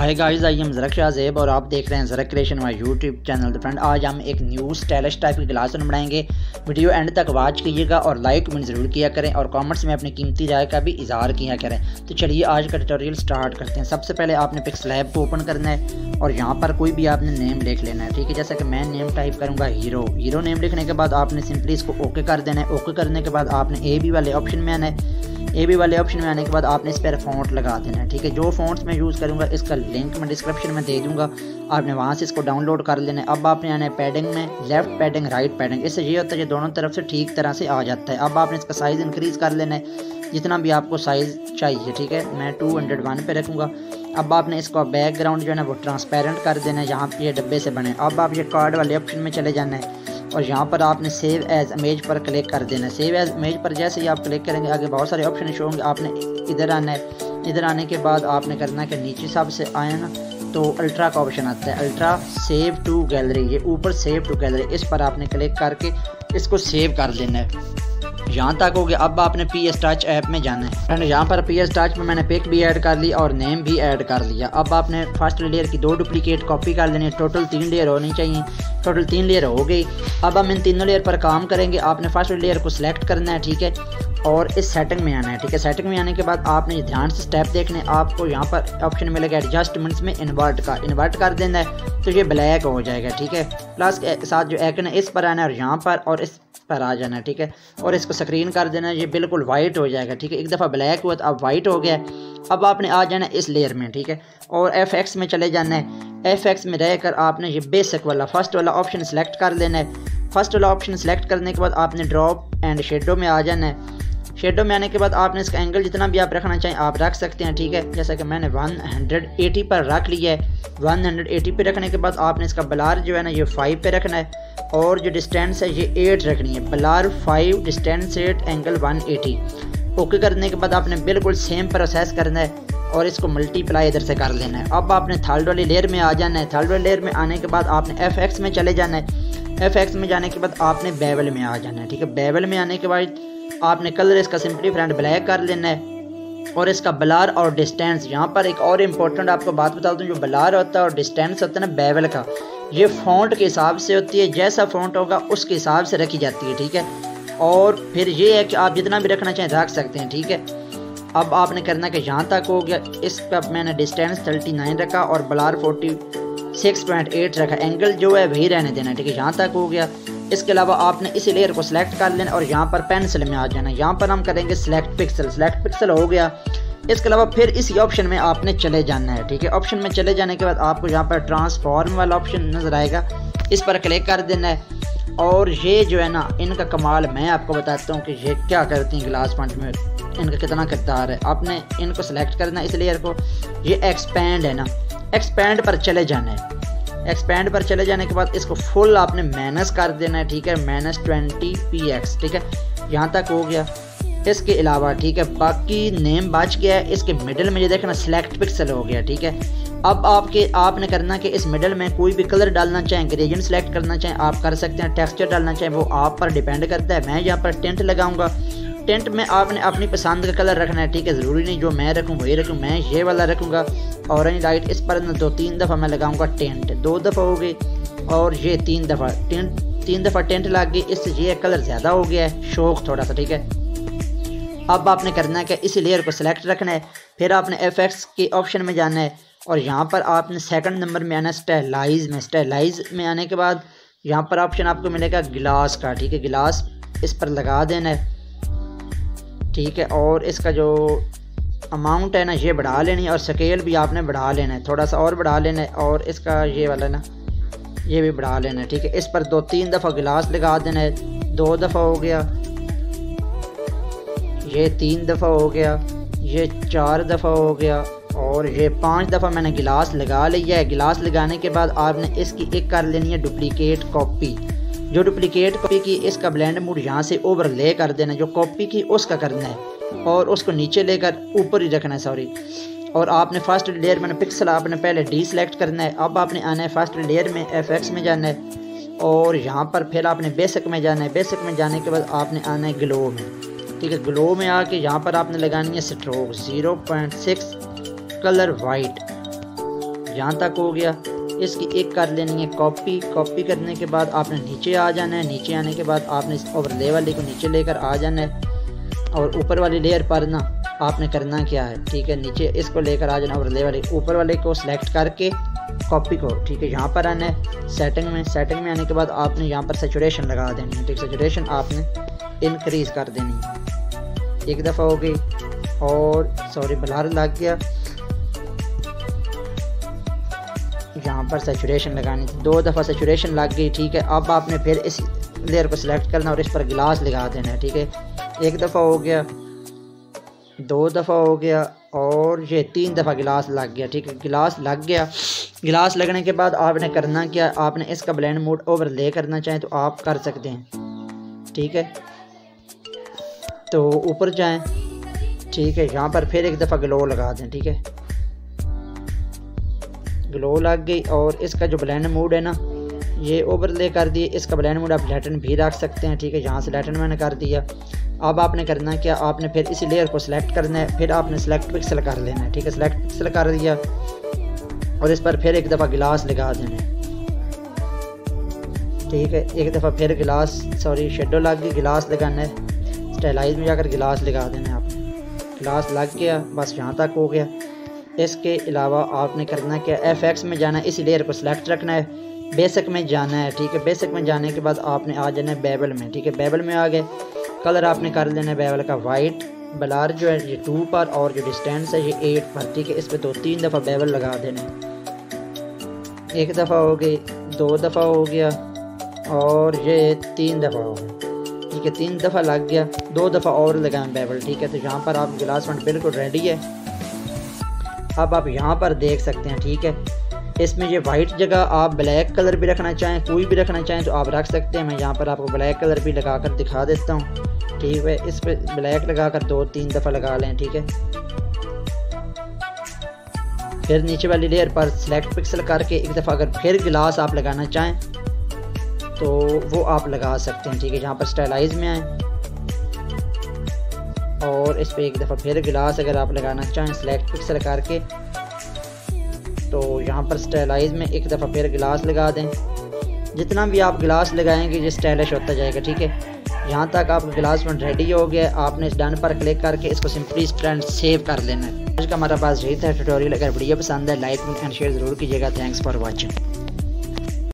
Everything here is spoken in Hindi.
Hi guys, I am Zarak Shahzeb और आप देख रहे हैं Zarak creation my YouTube channel. तो फ्रेंड, आज हम एक न्यू स्टाइलिश टाइप की ग्लास बनाएंगे। वीडियो एंड तक वॉच कीजिएगा और लाइक कमेंट ज़रूर किया करें और कमेंट्स में अपनी कीमती राय का भी इजहार किया करें। तो चलिए आज का ट्यूटोरियल स्टार्ट करते हैं। सबसे पहले आपने पिक्सलैब को ओपन करना है और यहाँ पर कोई भी आपने नेम लिख लेना है। ठीक है, जैसा कि मैं नेम टाइप करूँगा हीरो नेम लिखने के बाद आपने सिंपली इसको ओके कर देना है। ओके करने के बाद आपने ए बी वाले ऑप्शन में आना है। ए बी वाले ऑप्शन में आने के बाद आपने इस पर फ़ॉन्ट लगा देना है। ठीक है, जो फ़ॉन्ट्स मैं यूज़ करूँगा इसका लिंक मैं डिस्क्रिप्शन में दे दूँगा, आपने वहाँ से इसको डाउनलोड कर लेना है। अब आपने आना है पैडिंग में, लेफ़्ट पैडिंग राइट पैडिंग। इससे ये होता है कि दोनों तरफ से ठीक तरह से आ जाता है। अब आपने इसका साइज़ इंक्रीज़ कर लेना है जितना भी आपको साइज़ चाहिए। ठीक है, मैं 201 पे रखूँगा। अब आपने इसका बैकग्राउंड जो है ना वो ट्रांसपेरेंट कर देना है, यहाँ पे ये डब्बे से बने। अब आप ये कार्ड वाले ऑप्शन में चले जाना है और यहाँ पर आपने सेव एज इमेज पर क्लिक कर देना है। सेव एज इमेज पर जैसे ही आप क्लिक करेंगे आगे बहुत सारे ऑप्शन शो होंगे। आपने इधर आना है। इधर आने के बाद आपने करना है कि नीचे सबसे आए ना तो अल्ट्रा का ऑप्शन आता है, अल्ट्रा सेव टू गैलरी। ये ऊपर सेव टू गैलरी, इस पर आपने क्लिक करके इसको सेव कर देना है। यहाँ तक हो गया। अब आपने PS टच ऐप में जाना है। फ्रेंड, यहाँ पर PS टच में मैंने पिक भी ऐड कर ली और नेम भी ऐड कर लिया। अब आपने फर्स्ट लेयर की 2 डुप्लीकेट कॉपी कर लेनी है। टोटल 3 लेयर होनी चाहिए। टोटल 3 लेयर हो गई। अब हम इन तीनों लेयर पर काम करेंगे। आपने फर्स्ट लेयर को सिलेक्ट करना है। ठीक है, और इस सेटिंग में आना है। ठीक है, सेटिंग में आने के बाद आपने ध्यान से स्टेप देखने, आपको यहाँ पर ऑप्शन मिलेगा एडजस्टमेंट्स में इन्वर्ट कर देना है तो ये ब्लैक हो जाएगा। ठीक है, प्लस के साथ जो आइकन है इस पर आना है और यहाँ पर और इस पर आ जाना है। ठीक है, और इसको स्क्रीन कर देना है, ये बिल्कुल वाइट हो जाएगा। ठीक है, एक दफ़ा ब्लैक हुआ तो अब वाइट हो गया। अब आपने आ जाना है इस लेयर में। ठीक है, और FX में चले जाना है। FX में रहकर आपने ये बेसिक वाला फर्स्ट वाला ऑप्शन सेलेक्ट कर लेना है। फर्स्ट वाला ऑप्शन सेलेक्ट करने के बाद आपने ड्रॉप एंड शेडो में आ जाना है। शेडो में आने के बाद आपने इसका एंगल जितना भी आप रखना चाहें आप रख सकते हैं। ठीक है, जैसा कि मैंने 180 पर रख लिया है। 180 पे रखने के बाद आपने इसका ब्लर जो है ना ये 5 पे रखना है और जो डिस्टेंस है ये 8 रखनी है। Blur 5, distance 8, angle 180। ओके करने के बाद आपने बिल्कुल सेम प्रोसेस करना है और इसको मल्टीप्लाई इधर से कर लेना है। अब आपने थर्ड वाली लेयर में आ जाना है। थर्ड वाली लेयर में आने के बाद आपने FX में चले जाना है। FX में जाने के बाद आपने बेवल में आ जाना है। ठीक है, बेवल में आने के बाद आपने कलर इसका सिंपली फ्रेंड ब्लैक कर लेना है और इसका ब्लर और डिस्टेंस, यहाँ पर एक और इम्पोर्टेंट आपको बात बता दूँ, जो ब्लर होता है और डिस्टेंस होता है ना बेवल का, ये फ़ॉन्ट के हिसाब से होती है। जैसा फ़ॉन्ट होगा उसके हिसाब से रखी जाती है। ठीक है, और फिर ये है कि आप जितना भी रखना चाहें रख सकते हैं। ठीक है, अब आपने करना कि यहाँ तक हो गया। इसका मैंने डिस्टेंस 39 रखा और ब्लर 46.8 रखा। एंगल जो है वही रहने देना। ठीक है, यहाँ तक हो गया। इसके अलावा आपने इस लेयर को सिलेक्ट कर लेना और यहाँ पर पेंसिल में आ जाना। यहाँ पर हम करेंगे सिलेक्ट पिक्सल हो गया। इसके अलावा फिर इसी ऑप्शन में आपने चले जाना है। ठीक है, ऑप्शन में चले जाने के बाद आपको यहाँ पर ट्रांसफॉर्म वाला ऑप्शन नज़र आएगा, इस पर क्लिक कर देना है। और ये जो है ना इनका कमाल मैं आपको बताता हूँ कि ये क्या करती हैं ग्लास फॉन्ट में, इनका कितना किरदार है। आपने इनको सेलेक्ट करना है इस लेयर को। ये एक्सपैंड है ना, एक्सपैंड पर चले जाना है। एक्सपैंड पर चले जाने के बाद इसको फुल आपने माइनस कर देना है। ठीक है, -20px। ठीक है, यहाँ तक हो गया। इसके अलावा ठीक है बाकी नेम बच गया है। इसके मिडिल में ये देखना सिलेक्ट पिक्सल हो गया। ठीक है, अब आपने करना कि इस मिडिल में कोई भी कलर डालना चाहें, ग्रेडियंट सेलेक्ट करना चाहें आप कर सकते हैं। टेक्सचर डालना चाहें वो आप पर डिपेंड करता है। मैं यहाँ पर टेंट लगाऊंगा। टेंट में आपने अपनी पसंद का कलर रखना है। ठीक है, ज़रूरी नहीं जो मैं रखूँ वही रखूँ। मैं ये वाला रखूँगा ऑरेंज लाइट। इस पर 2-3 दफ़ा मैं लगाऊंगा टेंट। 2 दफ़ा हो गई और ये 3 दफ़ा तीन दफ़ा टेंट लग गई। इससे ये कलर ज़्यादा हो गया है, शौक थोड़ा सा। ठीक है, अब आपने करना है कि इस लेयर को सिलेक्ट रखना है। फिर आपने FX के ऑप्शन में जाना है और यहाँ पर आपने सेकंड नंबर में आना है स्टाइलाइज में आने के बाद यहाँ पर ऑप्शन आपको मिलेगा ग्लास का। ठीक है, ग्लास इस पर लगा देना है। ठीक है, और इसका जो अमाउंट है ना ये बढ़ा लेनी है और स्केल भी आपने बढ़ा लेना है, थोड़ा सा और बढ़ा लेना है। और इसका ये वाला ना ये भी बढ़ा लेना है। ठीक है, इस पर 2-3 दफ़ा गिलास लगा देना है। 2 दफ़ा हो गया, ये 3 दफ़ा हो गया, ये 4 दफ़ा हो गया और ये 5 दफ़ा मैंने गिलास लगा लिया है। गिलास लगाने के बाद आपने इसकी एक कर लेनी है डुप्लीकेट कॉपी। जो डुप्लीकेट कॉपी की इसका ब्लेंड मोड यहाँ से ओवरले कर देना है, जो कॉपी की उसका करना है और उसको नीचे लेकर ऊपर ही रखना है, सॉरी। और आपने फर्स्ट लेयर में पिक्सल आपने पहले डी सेलेक्ट करना है। अब आपने आना है फर्स्ट लेयर में FX में जाना है और यहाँ पर फिर आपने बेसिक में जाना है। बेसिक में जाने के बाद आपने आना है ग्लो में। ठीक है, ग्लो में आके यहाँ पर आपने लगानी है स्ट्रोक 0.6 कलर वाइट। यहाँ तक हो गया। इसकी एक कर लेनी है कॉपी। कॉपी करने के बाद आपने नीचे आ जाना है। नीचे आने के बाद आपने इस ओवरले वाले को नीचे लेकर आ जाना है और ऊपर वाली लेयर पर ना आपने करना क्या है, ठीक है, नीचे इसको लेकर आ जाना ओवरले वाले, ऊपर वाले को सिलेक्ट करके कॉपी को, ठीक है, यहाँ पर आना है सेटिंग में। सेटिंग में आने के बाद आपने यहाँ पर सैचुरेशन लगा देनी है, ठीक, सैचुरेशन आपने इंक्रीज़ कर देनी है। एक दफ़ा हो गई और सॉरी ब्लर लग गया, यहाँ पर सैचुरेशन लगानी थी, 2 दफ़ा सैचुरेशन लग गई, ठीक है। अब आपने फिर इस लेयर को सिलेक्ट करना और इस पर गिलास लगा देना है, ठीक है। 1 दफ़ा हो गया, 2 दफ़ा हो गया और ये 3 दफ़ा गिलास लग गया, ठीक है। गिलास लग गया। गिलास लगने के बाद आपने करना क्या, आपने इसका ब्लेंड मोड ओवरले करना चाहें तो आप कर सकते हैं, ठीक है। तो ऊपर जाएं, ठीक है, यहाँ पर फिर 1 दफ़ा ग्लो लगा दें, ठीक है। ग्लो लग गई और इसका जो ब्लेंड मोड है ना ये ओवरले कर दिए। इसका ब्लेंड मोड आप लैटिन भी रख सकते हैं, ठीक है। यहाँ से लैटिन मैंने कर दिया। अब आपने करना क्या, आपने फिर इसी लेयर को सिलेक्ट करना है, फिर आपने सिलेक्ट पिक्सल कर लेना है, ठीक है। सिलेक्ट पिक्सल कर दिया और इस पर फिर 1 दफ़ा गिलास लगा देना है, ठीक है। 1 दफ़ा फिर गिलास सॉरी शेडो लग गई, गिलास लगाना है, स्टाइलाइज में जाकर गिलास लगा देना है आपने। गिलास लग गया, बस यहाँ तक हो गया। इसके अलावा आपने करना क्या, FX में जाना है, इसी लेयर को सिलेक्ट रखना है, बेसिक में जाना है, ठीक है। बेसिक में जाने के बाद आपने आ जाना है बेबल में, ठीक है। बेबल में आ गए, कलर आपने कर लेना है बेबल का वाइट, ब्लर जो है ये 2 पर और जो डिस्टेंस है ये 8 पर, ठीक है। इस पर 2-3 दफ़ा बेबल लगा देना है। 1 दफ़ा हो गई, 2 दफ़ा हो गया और ये 3 दफ़ा हो गया, ठीक है। 3 दफ़ा लग गया, 2 दफ़ा और लगाएं बेबल, ठीक है। तो यहाँ पर आप गिलास फंड बिल्कुल रेडी है। अब आप यहाँ पर देख सकते हैं, ठीक है। इसमें ये वाइट जगह आप ब्लैक कलर भी रखना चाहें, कोई भी रखना चाहें तो आप रख सकते हैं। मैं यहाँ पर आपको ब्लैक कलर भी लगा कर दिखा देता हूँ, ठीक है। इस पर ब्लैक लगा कर 2-3 दफ़ा लगा लें, ठीक है। फिर नीचे वाली लेयर पर सिलेक्ट पिक्सल करके 1 दफ़ा अगर फिर गिलास आप लगाना चाहें तो वो आप लगा सकते हैं, ठीक है। यहाँ पर स्टाइलाइज में आए और इस पर 1 दफ़ा फिर गिलास अगर आप लगाना चाहें सिलेक्ट पिक्सल करके तो यहाँ पर स्टाइलाइज में 1 दफ़ा फिर गिलास लगा दें। जितना भी आप गिलास लगाएंगे ये स्टाइलिश होता जाएगा, ठीक है। यहाँ तक आपका गिलास फंड रेडी हो गया। आपने इस डन पर क्लिक करके इसको सिंपली स्टैंड सेव कर लेना है। आज का हमारा पास यही था ट्यूटोरियल। अगर वीडियो पसंद है लाइक एंड शेयर ज़रूर कीजिएगा। Thanks for watching.